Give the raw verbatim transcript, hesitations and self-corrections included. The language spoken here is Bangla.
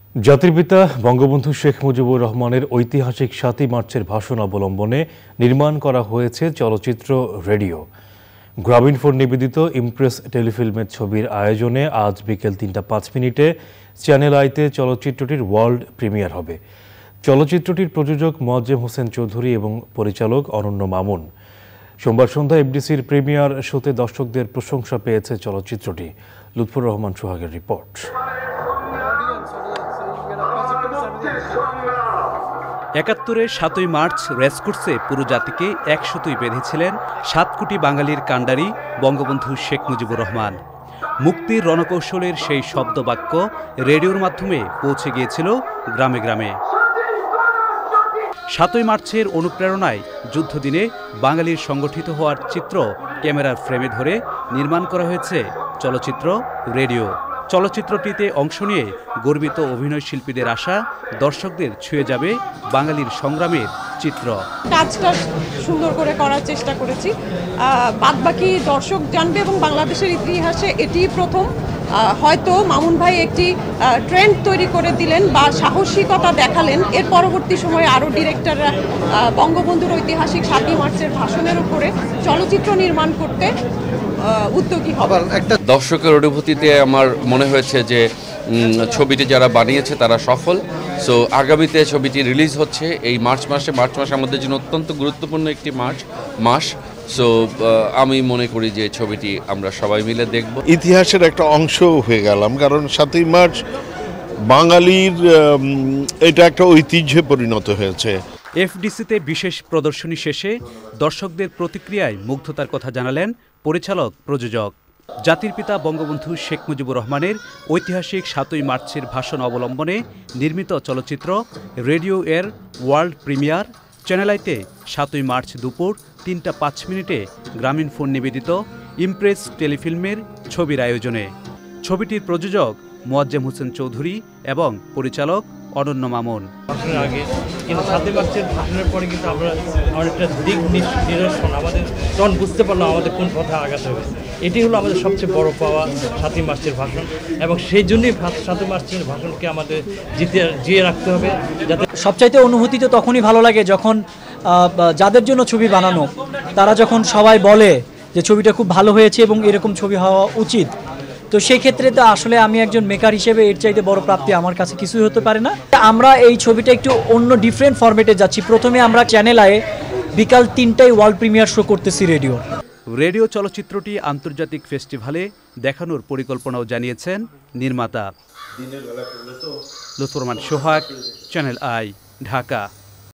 জাতির পিতা বঙ্গবন্ধু শেখ মুজিবুর রহমানের ঐতিহাসিক সাতই মার্চের ভাষণ অবলম্বনে নির্মাণ করা হয়েছে চলচ্চিত্র রেডিও। গ্রামীণফোন নিবেদিত ইমপ্রেস টেলিফিল্মের ছবির আয়োজনে আজ বিকেল তিনটা পাঁচ মিনিটে চ্যানেল আইতে চলচ্চিত্রটির ওয়ার্ল্ড প্রিমিয়ার হবে। চলচ্চিত্রটির প্রযোজক মোয়াজ্জেম হোসেন চৌধুরী এবং পরিচালক অনন্য মামুন। সোমবার সন্ধ্যায় এফডিসির প্রিমিয়ার শোতে দর্শকদের প্রশংসা পেয়েছে চলচ্চিত্রটি। লুৎফুর রহমান সোহাগের রিপোর্ট। একাত্তরের সাতই মার্চ রেসকোর্সে পুরো জাতিকে একসুতোয় বেঁধেছিলেন সাত কোটি বাঙালির কাণ্ডারি বঙ্গবন্ধু শেখ মুজিবুর রহমান। মুক্তির রণকৌশলের সেই শব্দবাক্য রেডিওর মাধ্যমে পৌঁছে গিয়েছিল গ্রামে গ্রামে। সাতই মার্চের অনুপ্রেরণায় যুদ্ধদিনে বাঙালির সংগঠিত হওয়ার চিত্র ক্যামেরার ফ্রেমে ধরে নির্মাণ করা হয়েছে চলচ্চিত্র রেডিও। চলচ্চিত্রটিতে অংশ নিয়ে গর্বিত অভিনয় শিল্পীদের আশা দর্শকদের ছুঁয়ে যাবে বাঙালির সংগ্রামের চিত্র। কাজটা সুন্দর করে করার চেষ্টা করেছি, বাদবাকি দর্শক জানবে এবং বাংলাদেশের ইতিহাসে এটি প্রথম। হয়তো মামুন ভাই একটি ট্রেন্ড তৈরি করে দিলেন বা সাহসিকতা দেখালেন। এর পরবর্তী সময়ে আরও ডিরেক্টররা বঙ্গবন্ধুর ঐতিহাসিক সাতই মার্চের ভাষণের উপরে চলচ্চিত্র নির্মাণ করতে উদ্যোগী হবে। একটা দর্শকের অনুভূতিতে আমার মনে হয়েছে যে ছবিটি যারা বানিয়েছে তারা সফল। সো আগামীতে ছবিটি রিলিজ হচ্ছে এই মার্চ মাসে। মার্চ মাস আমাদের জন্য অত্যন্ত গুরুত্বপূর্ণ একটি মার্চ মাস। সো আমি মনে করি যে ছবিটি আমরা সবাই মিলে দেখব। ইতিহাসের একটা অংশ হয়ে গেলাম, কারণ সাতই মার্চ বাঙালির এটা একটা ঐতিহ্যে পরিণত হয়েছে। এফডিসিতে বিশেষ প্রদর্শনী শেষে দর্শকদের প্রতিক্রিয়ায় মুগ্ধতার কথা জানালেন পরিচালক প্রযোজক। জাতির পিতা বঙ্গবন্ধু শেখ মুজিবুর রহমানের ঐতিহাসিক সাতই মার্চের ভাষণ অবলম্বনে নির্মিত চলচ্চিত্র রেডিও এর ওয়ার্ল্ড প্রিমিয়ার চ্যানেল আইতে সাতই মার্চ দুপুর তিনটা পাঁচ মিনিটে গ্রামীণফোন নিবেদিত ইমপ্রেস টেলিফিল্মের ছবির আয়োজনে। ছবিটির প্রযোজক মোয়াজ্জেম হোসেন চৌধুরী এবং পরিচালক অনন্য মামুন। ভাষণের আগে কিন্তু সাতই মার্চের ভাষণের পরে কিন্তু আমরা অনেকটা দিক নিদর্শন আমাদের তখন বুঝতে পারলাম আমাদের কোন পথে আগাতে হবে। এটি হলো আমাদের সবচেয়ে বড় পাওয়া সাতই মার্চের ভাষণ, এবং সেই জন্যই সাতই মার্চের ভাষণকে আমাদের জিতে জিয়ে রাখতে হবে। যাতে সবচাইতে অনুভূতি তো তখনই ভালো লাগে যখন যাদের জন্য ছবি বানানো তারা যখন সবাই বলে যে ছবিটা খুব ভালো হয়েছে এবং এরকম ছবি হওয়া উচিত। তো সেই ক্ষেত্রে তো আসলে আমি একজন মেকার হিসেবে এর চাইতে বড় প্রাপ্তি আমার কাছে কিছুই হতে পারে না। আমরা এই ছবিটা একটু অন্য ডিফারেন্ট ফরম্যাটে যাচ্ছি। প্রথমে আমরা চ্যানেল আয়ে বিকাল তিনটায় ওয়ার্ল্ড প্রিমিয়ার শো করতেছি রেডিও। রেডিও চলচ্চিত্রটি আন্তর্জাতিক ফেস্টিভ্যালে দেখানোর পরিকল্পনাও জানিয়েছেন নির্মাতা। Lutfur Rahman Sohag, channel I, Dhaka.